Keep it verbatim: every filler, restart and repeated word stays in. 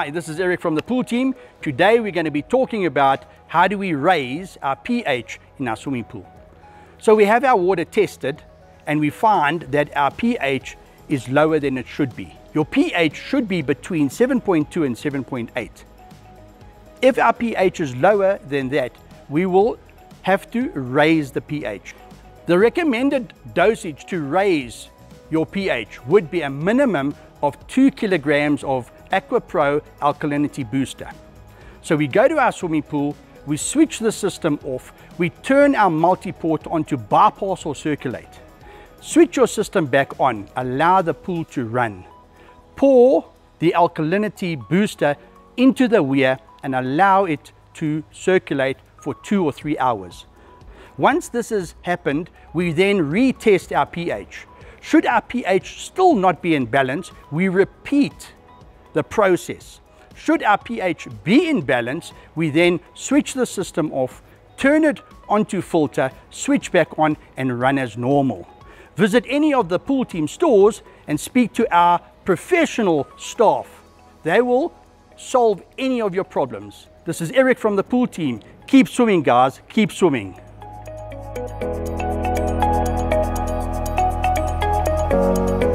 Hi, this is Eric from the pool team. Today we're going to be talking about how do we raise our pH in our swimming pool. So we have our water tested and we find that our pH is lower than it should be. Your pH should be between seven point two and seven point eight. If our pH is lower than that, we will have to raise the pH. The recommended dosage to raise your pH would be a minimum of two kilograms of Aqua Pro Alkalinity Booster. So we go to our swimming pool, we switch the system off, we turn our multi-port on to bypass or circulate. Switch your system back on, allow the pool to run. Pour the Alkalinity Booster into the weir and allow it to circulate for two or three hours. Once this has happened, we then retest our pH. Should our pH still not be in balance, we repeat the process. Should our pH be in balance, we then switch the system off, turn it onto filter, switch back on and run as normal. Visit any of the pool team stores and speak to our professional staff. They will solve any of your problems. This is Eric from the pool team. Keep swimming, guys, keep swimming. Thank you.